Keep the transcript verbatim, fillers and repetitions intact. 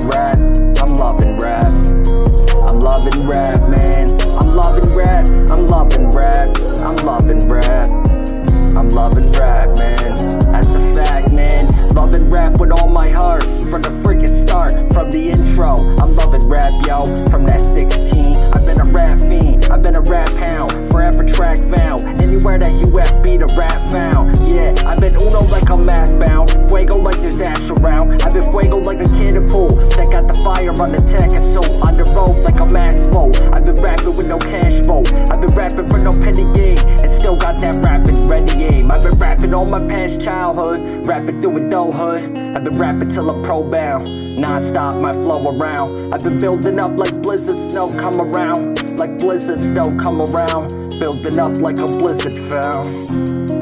loving rap, I'm loving rap. I'm loving rap, man. I'm loving rap, I'm loving rap. I'm loving rap. I'm loving rap, man. That's a fact, man. Loving rap with all my heart. From the freaking start, from the intro. I'm loving rap, yo. From that sixteen, I've been a rap fiend. I've been a rap hound. Forever Trakk found. Anywhere that U F B the rap found. Yeah, I've been Uno like I'm math bound. Fuego like there's ash around. I've been Fuego like a cannon pool that got the fire on the tech and so on the road like I'm asphalt. I've been rapping with no cash flow. I've been rapping for no penny game and still got that rapping ready aim. I've been rapping all my past childhood, rapping through adulthood. I've been rapping till I'm pro bound, non-stop my flow around. I've been building up like blizzard snow come around, like blizzard snow come around, building up like a blizzard found.